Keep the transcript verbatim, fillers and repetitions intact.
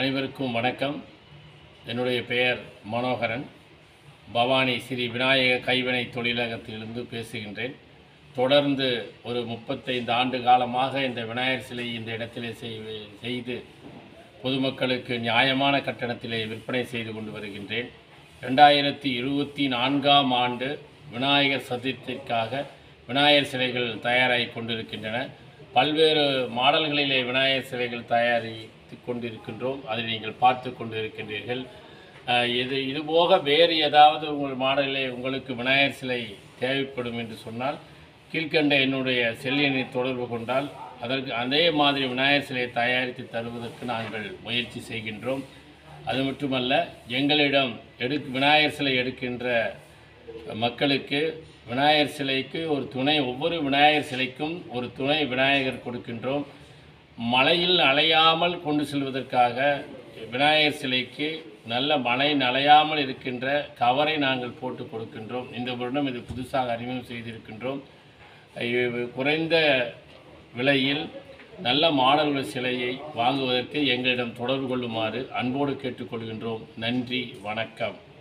அனைவருக்கும் வணக்கம். என்னுடைய பெயர் மனோகரன். பவானி ஸ்ரீ விநாயக கைவினை தொழிலகத்திலிருந்து பேசுகின்றேன். தொடர்ந்து ஒரு முப்பத்தைந்து ஆண்டு காலமாக இந்த விநாயகர் சிலை இந்த இடத்திலே செய்து பொதுமக்களுக்கு நியாயமான கட்டணத்திலே விற்பனை செய்து கொண்டு வருகின்றேன். ரெண்டாயிரத்தி இருபத்தி நான்காம் ஆண்டு விநாயகர் சதுர்த்திக்காக விநாயகர் சிலைகள் தயாராகி கொண்டிருக்கின்றன. பல்வேறு மாடல்களிலே விநாயகர் சிலைகள் தயாரித்து கொண்டிருக்கின்றோம். அதை நீங்கள் பார்த்து கொண்டிருக்கின்றீர்கள். இது இதுபோக வேறு ஏதாவது உங்கள் மாடலிலே உங்களுக்கு விநாயகர் சிலை தேவைப்படும் என்று சொன்னால் கீழ்கண்ட என்னுடைய செல் எண்ணை தொடர்பு கொண்டால் அதற்கு அதே மாதிரி விநாயகர் சிலையை தயாரித்து தருவதற்கு நாங்கள் முயற்சி செய்கின்றோம். அது மட்டுமல்ல, எங்களிடம் எடு விநாயகர் சிலை எடுக்கின்ற மக்களுக்கு விநாயகர் சிலைக்கு ஒரு துணை ஒவ்வொரு விநாயகர் சிலைக்கும் ஒரு துணை விநாயகர் கொடுக்கின்றோம். மழையில் நனையாமல் கொண்டு செல்வதற்காக விநாயகர் சிலைக்கு நல்ல மழை நனையாமல் இருக்கின்ற கவரை நாங்கள் போட்டு கொடுக்கின்றோம். இந்த வருடம் இது புதுசாக அறிமுகம் செய்திருக்கின்றோம். குறைந்த விலையில் நல்ல மாடல்கள் சிலையை வாங்குவதற்கு எங்களிடம் தொடர்பு கொள்ளுமாறு அன்போடு கேட்டுக்கொள்கின்றோம். நன்றி, வணக்கம்.